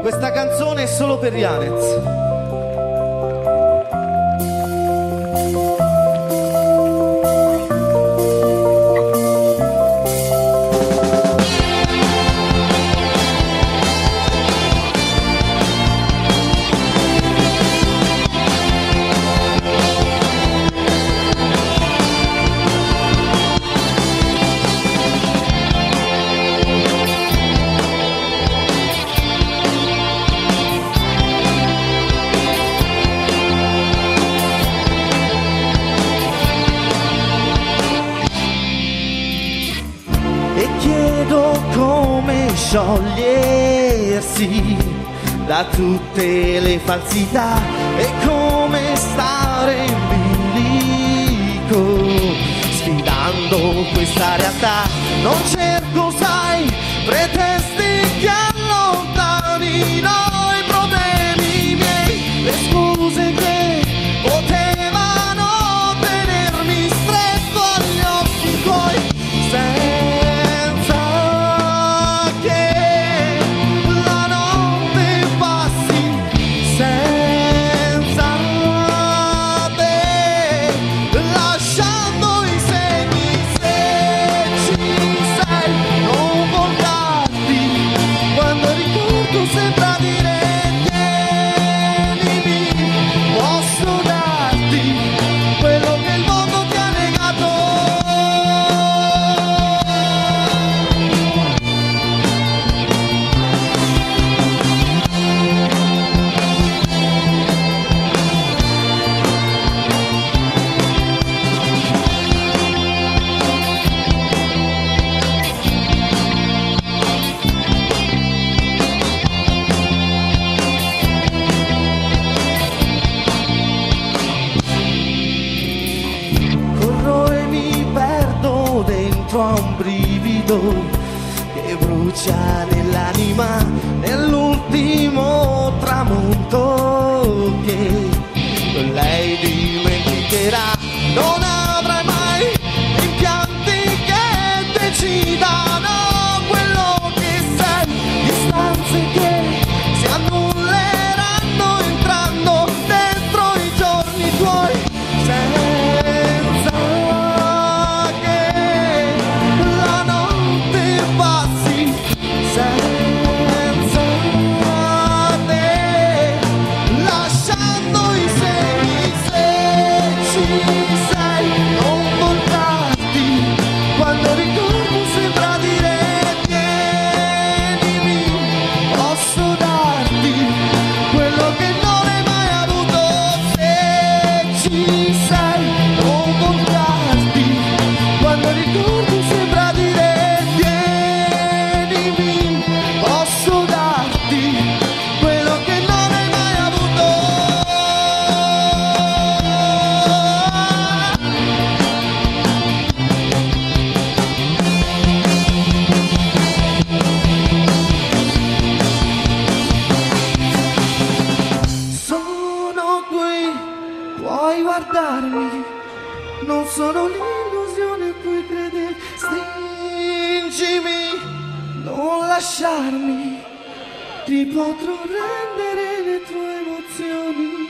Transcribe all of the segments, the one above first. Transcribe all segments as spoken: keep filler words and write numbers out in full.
Questa canzone è solo per Yanez. E chiedo come sciogliersi da tutte le falsità e come stare in bilico sfidando questa realtà. Non cerco, sai, pretesti che allontanino i problemi miei, le scuse che potevano tenermi stretto agli occhi tuoi. Sembra dire tienimi, posso darti quello che il mondo ti ha negato. A un brivido che brucia nell'anima nell'ultimo tramonto che lei dimenticherà. Non avrai mai rimpianti che decidano quello che sei, distanze che si annulleranno entrando dentro i giorni tuoi. Puoi guardarmi, non sono l'illusione a cui credevi. Stringimi, non lasciarmi, ti potrò rendere le tue emozioni.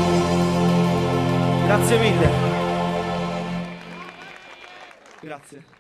Grazie mille. Grazie.